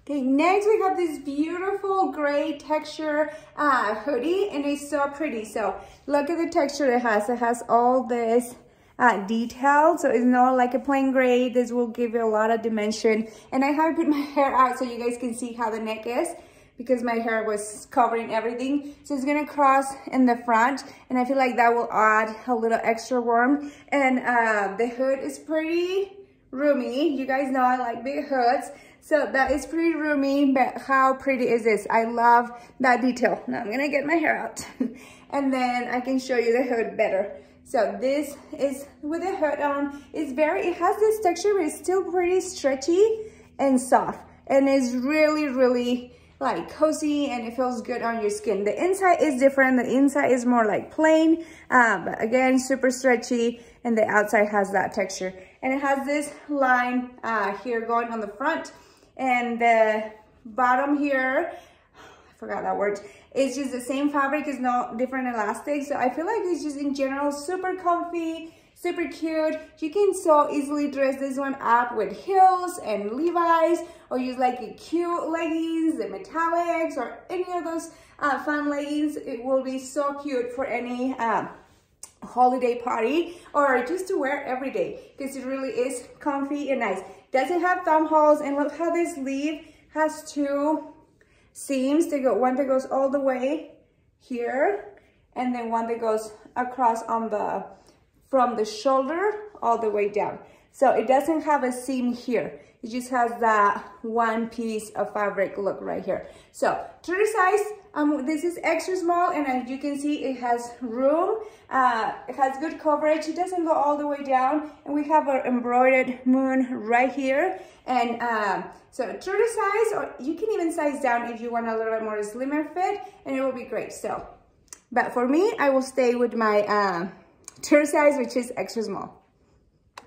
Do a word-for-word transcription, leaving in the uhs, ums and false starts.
Okay, next we have this beautiful gray texture uh, hoodie, and it's so pretty. So look at the texture it has. It has all this uh, detail, so it's not like a plain gray. This will give you a lot of dimension. And I have put my hair out so you guys can see how the neck is, because my hair was covering everything. So it's gonna cross in the front, and I feel like that will add a little extra warmth. And uh, the hood is pretty roomy. You guys know I like big hoods. So that is pretty roomy, but how pretty is this? I love that detail. Now I'm gonna get my hair out and then I can show you the hood better. So this is with the hood on. It's very, it has this texture, but it's still pretty stretchy and soft. And it's really, really like cozy, and it feels good on your skin. The inside is different. The inside is more like plain, uh, but again, super stretchy, and the outside has that texture. And it has this line uh, here going on the front, and the bottom here, I forgot that word, it's just the same fabric, it's no different elastic. So I feel like it's just in general super comfy, super cute. You can so easily dress this one up with heels and Levi's, or use like a cute leggings, the metallics, or any of those uh, fun leggings. It will be so cute for any uh, holiday party, or just to wear every day, because it really is comfy and nice. Doesn't have thumb holes, and look how this sleeve has two seams. They go one that goes all the way here, and then one that goes across on the from the shoulder all the way down. So it doesn't have a seam here. It just has that one piece of fabric look right here. So true to size, um, this is extra small, and as you can see, it has room. Uh, it has good coverage. It doesn't go all the way down, and we have our embroidered moon right here. And um, so true to size, or you can even size down if you want a little bit more slimmer fit, and it will be great. So, but for me, I will stay with my uh, true size, which is extra small.